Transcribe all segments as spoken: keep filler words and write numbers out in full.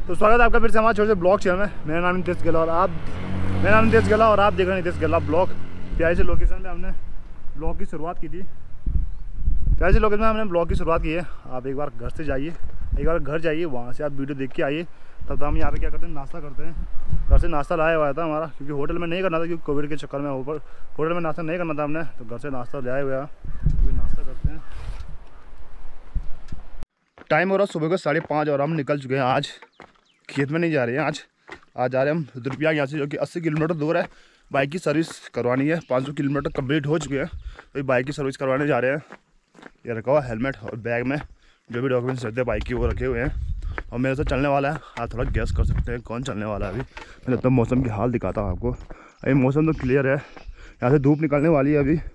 तो स्वागत है आपका फिर से हमारे छोटे से ब्लॉग चैनल में। मेरा नाम नितेश गेला और आप मेरा नाम नितेश गेला और आप देख रहे हैं नितेश गेला ब्लॉग। प्यारे से लोकेशन पे हमने ब्लॉग की शुरुआत की थी प्यारे से लोकेशन में हमने ब्लॉग की शुरुआत की है। आप एक बार घर से जाइए, एक बार घर जाइए, वहाँ से आप वीडियो देख के आइए। तब तक हम यहाँ पे क्या करते हैं, नाश्ता करते हैं। घर से नाश्ता लाया हुआ था हमारा, क्योंकि होटल में नहीं करना था, क्योंकि कोविड के चक्कर में ऊपर होटल में नाश्ता नहीं करना था हमने, तो घर से नाश्ता लाया हुआ है। नाश्ता करते हैं। टाइम हो रहा सुबह को साढ़े पाँच और हम निकल चुके हैं। आज खेत में नहीं जा रहे हैं, आज आज जा रहे हैं हम रुद्रप्रयाग यहाँ से, जो कि अस्सी किलोमीटर दूर है। बाइक की सर्विस करवानी है। पाँच सौ किलोमीटर कंप्लीट हो चुके हैं, तो बाइक की सर्विस करवाने जा रहे हैं। ये रखा हुआ हेलमेट और बैग में जो भी डॉक्यूमेंट्स रहते हैं बाइक की वो रखे हुए हैं। और मेरे साथ चलने वाला है, आप थोड़ा गैस कर सकते हैं कौन चलने वाला है। अभी मैं तब मौसम की हाल दिखाता हूँ आपको। अभी मौसम तो क्लियर है, यहाँ से धूप निकलने वाली है अभी।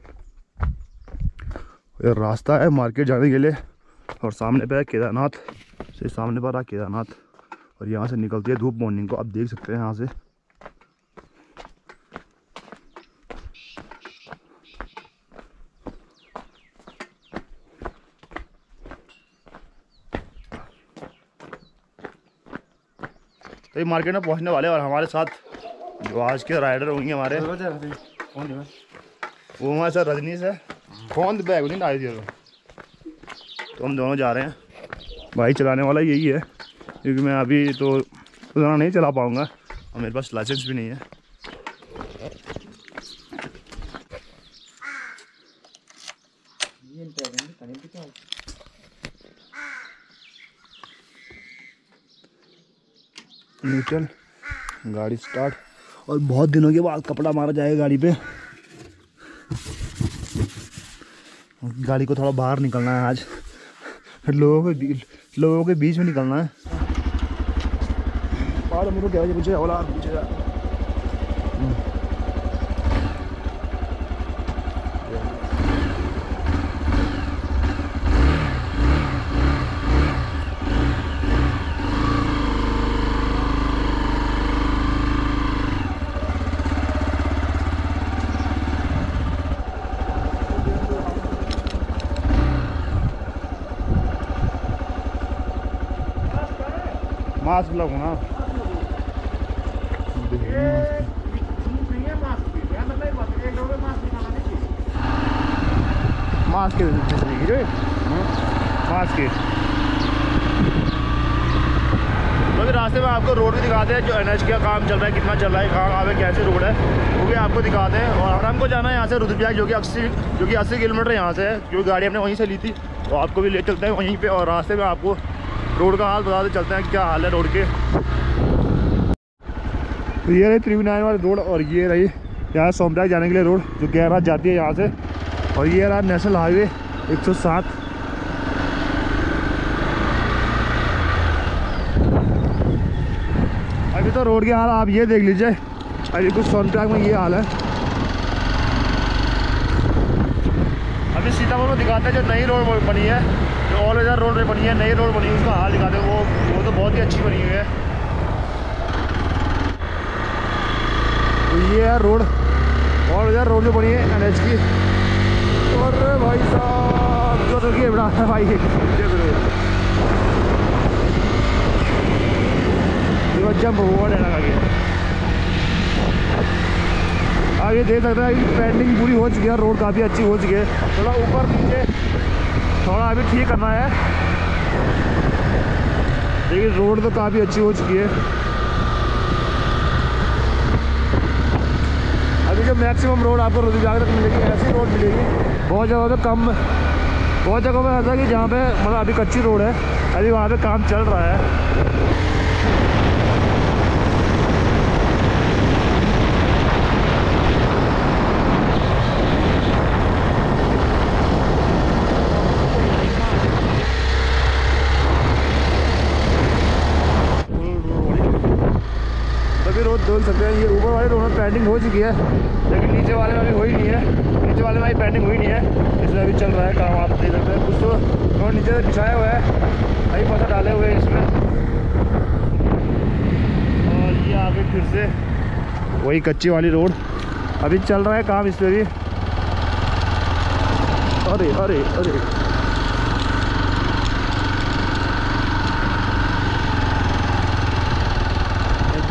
ये रास्ता है मार्केट जाने के लिए, और सामने पे है केदारनाथ। से सामने पर रहा केदारनाथ, और यहाँ से निकलती है धूप मॉर्निंग को, आप देख सकते हैं यहाँ से। तो ये मार्केट में पहुँचने वाले, और हमारे साथ जो आज के राइडर होंगे हमारे, वो हमारे साथ रजनीश है। कौन बैग नहीं आई थी, तो हम दोनों जा रहे हैं। बाइक चलाने वाला यही है, क्योंकि मैं अभी तो उतना नहीं चला पाऊँगा और मेरे पास लाइसेंस भी नहीं है। न्यूट्रल गाड़ी स्टार्ट, और बहुत दिनों के बाद कपड़ा मारा जाएगा गाड़ी पे। गाड़ी को थोड़ा बाहर निकलना है आज, लोगों के लोगों के बीच में निकलना है। पहाड़ मेरे क्या पीछे होला पीछे जा। मास्क लगाओ ना, मास्क के मास्क के तो भी रास्ते में आपको रोड भी दिखाते हैं, जो एन एच का काम चल रहा है, कितना चल रहा है, कहाँ कहाँ कैसे रोड है, वो भी आपको दिखाते हैं। और हमको जाना है यहाँ से रुद्रप्रयाग, जो कि अस्सी जो कि अस्सी किलोमीटर यहाँ से है, क्योंकि गाड़ी हमने वहीं से ली थी। तो आपको भी ले चलते हैं वहीं पे, और रास्ते में आपको रोड का हाल बताते चलते हैं क्या हाल है रोड के। तो ये रही त्रिवेणी वाली रोड, और ये रही यहाँ सोमप्रयाग जाने के लिए रोड, जो गैराज जाती है यहाँ से। और ये रहा नेशनल हाईवे एक सौ सात। अभी तो रोड के हाल आप ये देख लीजिए, अभी कुछ सोमप्रयाग में ये हाल है। अभी सीतापुर में दिखाते हैं जो नई रोड बनी है, जो ऑल वेदर रोड बनी है, नई रोड बनी है, उसका हाल दिखाते हैं। वो वो तो बहुत ही अच्छी बनी हुई है। तो ये है रोड, ऑल वेदर रोड जो बनी है एन एच की। और भाई साहब जो तो ये बड़ा है भाई, जंप हुआ है लगा के। आप ये देख सकते हैं पेंटिंग पूरी हो चुकी है, रोड काफ़ी अच्छी हो चुकी है। थोड़ा ऊपर नीचे थोड़ा अभी ठीक करना है, लेकिन रोड तो काफ़ी अच्छी हो चुकी है। अभी जो मैक्सिमम रोड आपको रुद्रप्रयाग तक मिलेगी, ऐसी रोड मिलेगी। बहुत जगह तो कम, बहुत जगह पर ऐसा कि जहाँ पे मतलब अभी कच्ची रोड है, अभी वहाँ पे काम चल रहा है। रोड देख सकते हैं, ये ऊपर वाले रोड में पेंटिंग हो चुकी है, लेकिन नीचे वाले में अभी हुई नहीं है। नीचे वाले में अभी पेंटिंग हुई नहीं है, इसमें अभी चल रहा है काम। आप देख सकते हैं कुछ तो रोड नीचे से बिछाया हुआ है, अभी पत्थर डाले हुए हैं इसमें। और ये आगे फिर से वही कच्ची वाली रोड, अभी चल रहा है काम इस पर भी। अरे अरे अरे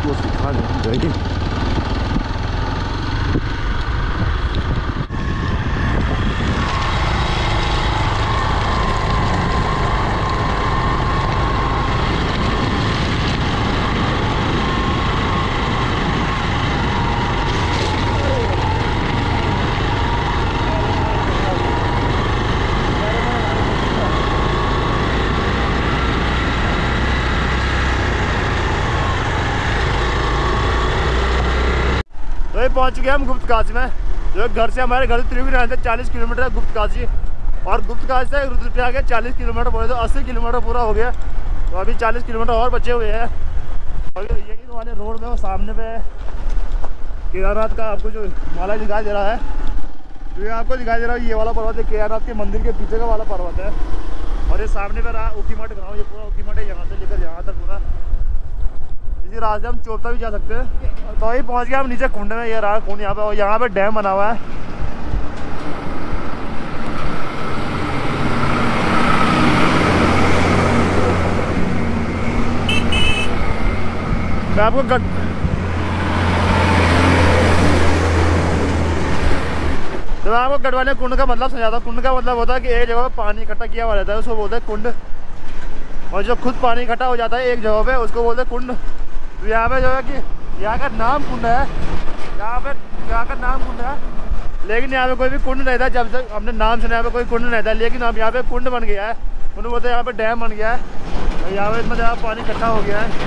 उसको सिखा देंगे। पहुंच चुके हम गुप्तकाशी में, जो घर से हमारे घर से त्रिवेणी रहते चालीस किलोमीटर है गुप्तकाशी, और गुप्तकाशी से रुद्रप्रयाग के चालीस किलोमीटर बोले तो अस्सी किलोमीटर पूरा हो गया। तो अभी चालीस किलोमीटर और बचे हुए हैं। और ये वाले रोड में वो सामने पे केदारनाथ का आपको जो माला दिखाई दे रहा है, तो ये आपको दिखाई दे रहा है ये वाला पर्वत है, केदारनाथ के मंदिर के पीछे का वाला पर्वत है। और ये सामने पे रहा ऊखीमठ गाँव, ये पूरा ऊखीमठ है, यहाँ से लेकर यहाँ तक पूरा। इसी रास्ते हम चोपता भी जा सकते हैं। तो वही पहुंच गए हम नीचे कुंड में, ये रहा कुंड यहाँ पे, और यहाँ पे डैम बना हुआ है। मैं आपको गट तो मैं आपको गढ़वाले कुंड का मतलब समझाता हूँ। कुंड का मतलब होता है कि एक जगह पे पानी इकट्ठा किया हुआ रहता है, उसको बोलते हैं कुंड। और जो खुद पानी इकट्ठा हो जाता है एक जगह पे, उसको बोलते हैं कुंड। तो यहाँ पे जो है कि यहाँ का नाम कुंड है, यहाँ पे यहाँ का नाम कुंड है, लेकिन यहाँ पे कोई भी कुंड नहीं था जब तक हमने नाम सुना। यहाँ पे कोई कुंड नहीं था, लेकिन अब यहाँ पे कुंड बन गया है। कुंड बोलते हैं यहाँ पे डैम बन गया है, और यहाँ पे इतना ज़्यादा पानी इकट्ठा हो गया है।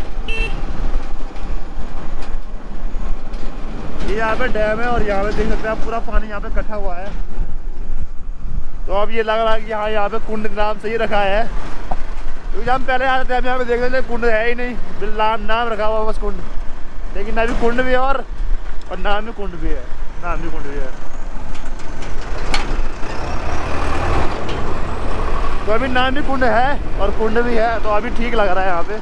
ये यहाँ पे डैम है, और यहाँ पे देख सकते हैं आप पूरा पानी यहाँ पे इकट्ठा हुआ है। तो अब ये लग रहा है कि हाँ यहाँ पे कुंड नाम सही रखा है, क्योंकि हम पहले आते थे यहाँ पे देख लेते कुंड है ही नहीं, नाम नाम रखा हुआ बस कुंड। लेकिन अभी कुंड भी है, और और नाम भी कुंड भी है, नाम भी कुंड भी है। तो अभी नाम भी कुंड है और कुंड भी है, तो अभी ठीक लग रहा है यहाँ पे।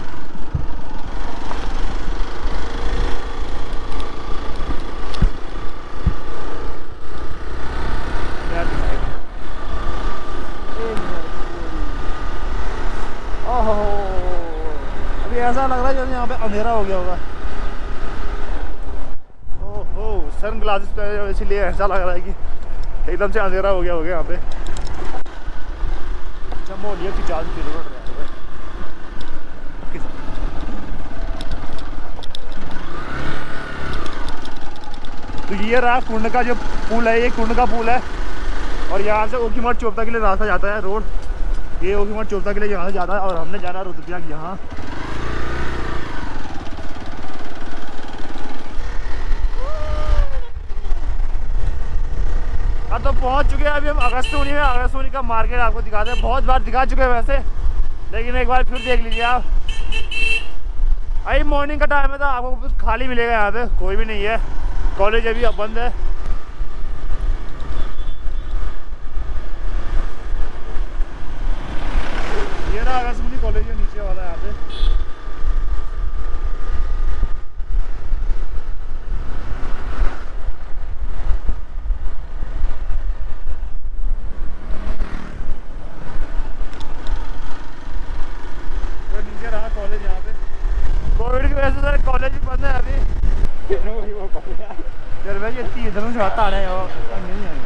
अभी ऐसा लग रहा है जैसे यहाँ पे अंधेरा हो गया होगा। ओहो, सन ग्लासेस पे, इसीलिए ऐसा लग रहा है कि एकदम से अंधेरा हो गया होगा यहाँ पे। चमोलिया की चालीस किलोमीटर तो ये रहा कुंड का जो पुल है, ये कुंड का पुल है। और यहाँ से ऊखीमठ चोपता के लिए रास्ता जाता है, रोड ये ऊखीमठ चोपता के लिए यहाँ से जाता है, और हमने जाना रुद्रप्रयाग यहाँ। अब तो पहुँच चुके हैं अभी हम अगस्त्यमुनि में। अगस्त्यमुनि का मार्केट आपको दिखाते हैं, बहुत बार दिखा चुके हैं वैसे, लेकिन एक बार फिर देख लीजिए आप। अभी मॉर्निंग का टाइम है तो आपको कुछ खाली मिलेगा, यहाँ पे कोई भी नहीं है, कॉलेज अभी अब बंद है। ये ना अगस्त्यमुनि कॉलेज है नीचे वाला यहाँ पे। कॉलेज यहाँ पे कोविड की वजह से सर कॉलेज भी बंद है अभी। चल भाई ये तीन दिन से आता है और नहीं है।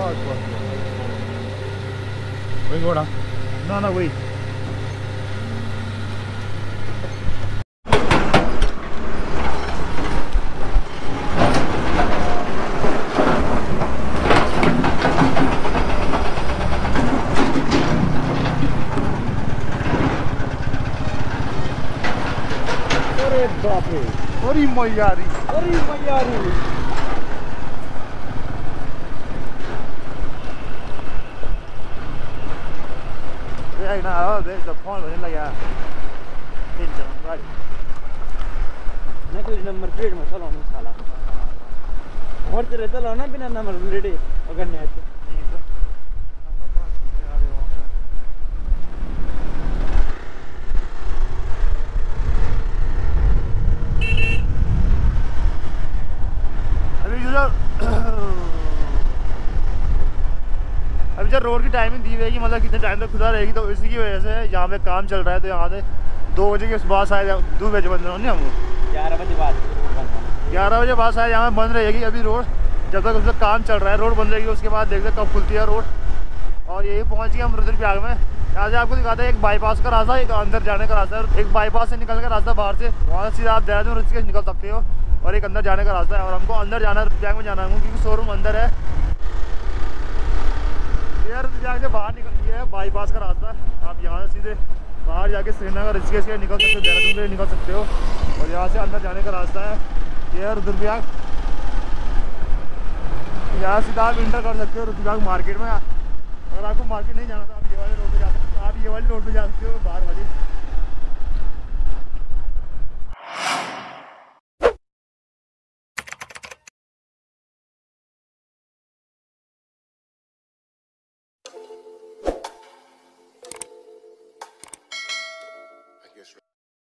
बस बस वही घोड़ा, ना ना वही। अरे बाप रे, अरे मैयारी, अरे मैयारी। देख ना, देख जब फोन बजने लगा तीन चरण गाड़ी नकली नंबर प्लेट में चलो नहीं साला, और तेरे चलो ना बिना नंबर प्लेट अगर नहीं आते। अभी जब रोड की टाइमिंग दी रहेगी, मतलब कितने टाइम तक खुला रहेगी, तो इसी की वजह से यहाँ पे काम चल रहा है। तो यहाँ से दो बजे के बाद शायद दो बजे बंद रहा हम ग्यारह बजे बाद ग्यारह बजे बाद शायद यहाँ बंद रहेगी अभी रोड, जब तक उसका काम चल रहा है। रोड बंद रहेगी, उसके बाद देखते हैं कब खुलती है रोड। और यही पहुँच गए हम रुद्रप्रयाग में। यहाँ से आपको दिखाते हैं एक बाईपास का रास्ता, एक अंदर जाने का रास्ता है। एक बाईपास से निकल का रास्ता बाहर से, वहाँ से सीधा आप देहरादून ऋषिकेश निकल सकते हो। और एक अंदर जाने का रास्ता है, और हमको अंदर जाना है, रुद्रप्रयाग में जाना है क्योंकि शोरूम अंदर है। यार रुद्रप्रयाग से बाहर निकल गया है बाईपास का रास्ता। आप यहाँ से सीधे बाहर जाके श्रीनगर ऋषिकेश के निकल सकते हो, देहरादून के निकल सकते हो। और यहाँ से अंदर जाने का रास्ता है ये रुद्रप्रयाग। यहाँ सीधा आप इंटर कर सकते हो रुद्रप्रयाग मार्केट में। अगर आपको मार्केट नहीं जाना तो आप ये वाले रोड पे जा सकते हो, आप ये वाली रोड पे जा सकते हो, बाहर वाली।